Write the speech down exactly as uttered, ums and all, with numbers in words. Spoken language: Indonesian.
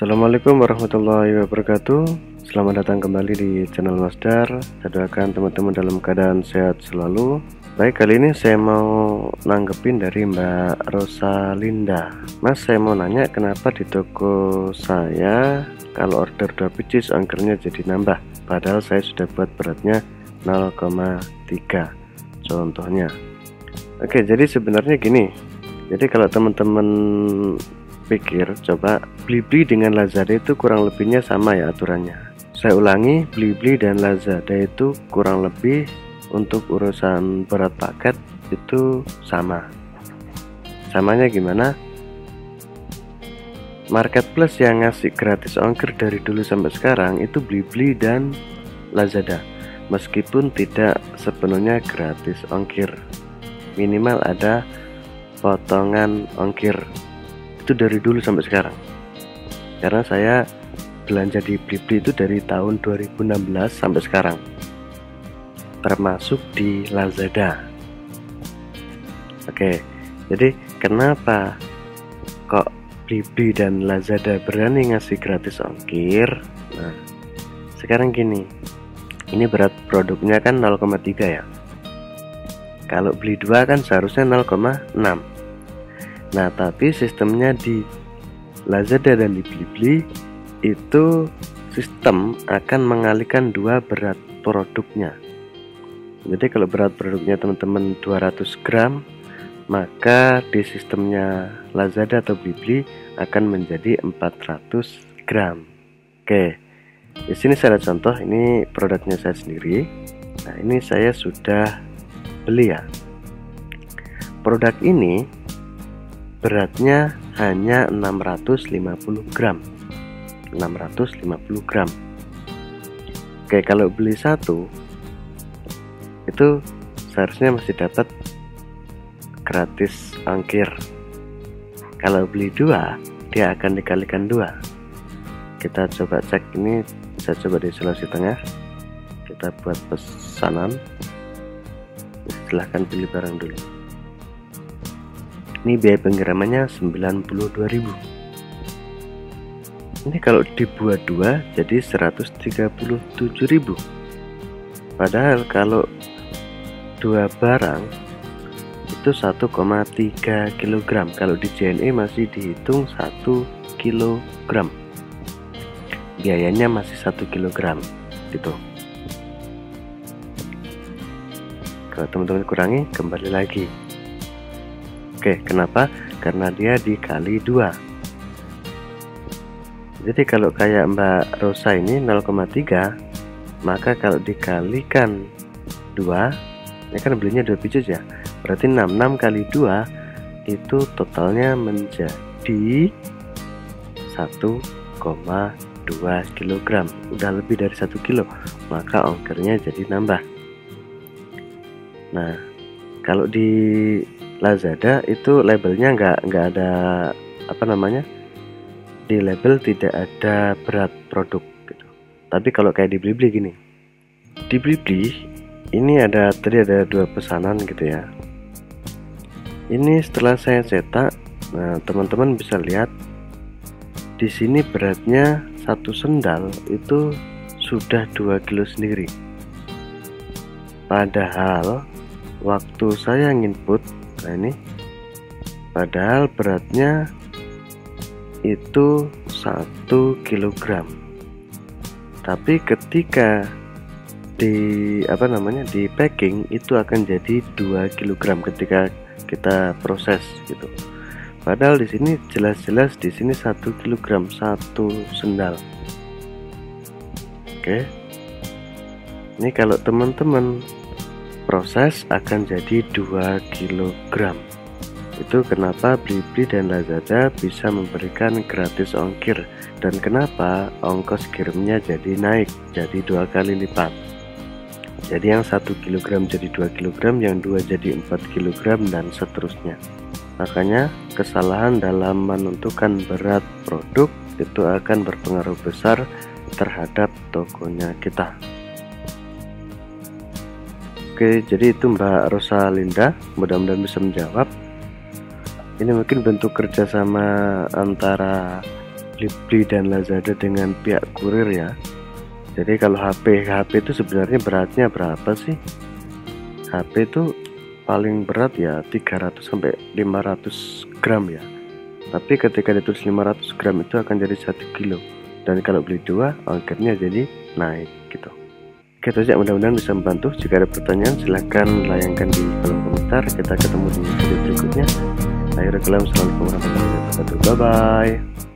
Assalamualaikum warahmatullahi wabarakatuh. Selamat datang kembali di channel Mas Dar. Saya doakan teman-teman dalam keadaan sehat selalu. Baik, kali ini saya mau nanggepin dari Mbak Rosalinda. Mas, saya mau nanya kenapa di toko saya kalau order dua biji ongkirnya jadi nambah, padahal saya sudah buat beratnya nol koma tiga contohnya. Oke, jadi sebenarnya gini. Jadi kalau teman-teman pikir, coba Blibli dengan Lazada itu kurang lebihnya sama ya aturannya. Saya ulangi, Blibli dan Lazada itu kurang lebih untuk urusan berat paket itu sama. Samanya gimana? Marketplace yang ngasih gratis ongkir dari dulu sampai sekarang itu Blibli dan Lazada. Meskipun tidak sepenuhnya gratis ongkir, minimal ada potongan ongkir. Itu dari dulu sampai sekarang, karena saya belanja di Blibli itu dari tahun dua ribu enam belas sampai sekarang, termasuk di Lazada. Oke, jadi kenapa kok Blibli dan Lazada berani ngasih gratis ongkir? Nah, sekarang gini, ini berat produknya kan nol koma tiga ya. Kalau beli dua kan seharusnya nol koma enam. Nah, tapi sistemnya di Lazada dan di Blibli itu sistem akan mengalihkan dua berat produknya. Jadi kalau berat produknya teman-teman dua ratus gram, maka di sistemnya Lazada atau Blibli akan menjadi empat ratus gram. Oke, di sini saya ada contoh. Ini produknya saya sendiri. Nah, ini saya sudah beli ya. Produk ini beratnya hanya enam ratus lima puluh gram. enam ratus lima puluh gram. Oke, kalau beli satu itu seharusnya masih dapat gratis ongkir. Kalau beli dua, dia akan dikalikan dua. Kita coba cek ini. Saya coba di Sulawesi Tengah. Kita buat pesanan. Silahkan pilih barang dulu. Ini biaya pengirimannya sembilan puluh dua ribu. Ini kalau dibuat dua jadi seratus tiga puluh tujuh ribu. Padahal kalau dua barang itu satu koma tiga kilogram. Kalau di J N E masih dihitung satu kilogram. Biayanya masih satu kilogram gitu. Kalau teman-teman kurangi, kembali lagi. Oke, kenapa? Karena dia dikali dua. Jadi kalau kayak Mbak Rosa ini nol koma tiga, maka kalau dikalikan dua, ini kan belinya dua biji ya, berarti enam. enam kali dua itu totalnya menjadi satu koma dua kilogram. Udah lebih dari satu kilo, maka ongkirnya jadi nambah. Nah, kalau di Lazada itu labelnya nggak nggak ada apa namanya, di label tidak ada berat produk gitu. Tapi kalau kayak di Blibli gini, di Blibli ini ada tadi ada dua pesanan gitu ya. Ini setelah saya cetak, nah teman-teman bisa lihat di sini beratnya satu sendal itu sudah dua kilo sendiri. Padahal waktu saya nginput, nah ini padahal beratnya itu satu kilogram. Tapi ketika di apa namanya di packing itu akan jadi dua kilogram ketika kita proses gitu. Padahal di sini jelas-jelas di sini satu kilogram satu sendal. Oke. Ini kalau teman-teman proses akan jadi dua kilogram. Itu kenapa Blibli dan Lazada bisa memberikan gratis ongkir, dan kenapa ongkos kirimnya jadi naik, jadi dua kali lipat. Jadi yang satu kilogram jadi dua kilogram, yang dua jadi empat kilogram, dan seterusnya. Makanya kesalahan dalam menentukan berat produk itu akan berpengaruh besar terhadap tokonya kita. Oke, jadi itu Mbak Rosalinda, mudah-mudahan bisa menjawab. Ini mungkin bentuk kerjasama antara Blibli dan Lazada dengan pihak kurir ya. Jadi kalau H P H P itu sebenarnya beratnya berapa sih? H P itu paling berat ya tiga ratus sampai lima ratus gram ya. Tapi ketika ditulis lima ratus gram itu akan jadi satu kilo. Dan kalau beli dua, ongkirnya jadi naik gitu. Oke, itu aja, mudah-mudahan bisa membantu. Jika ada pertanyaan silahkan layangkan di kolom komentar. Kita ketemu di video berikutnya. Akhirul kalam, assalamualaikum warahmatullahi wabarakatuh. Bye bye.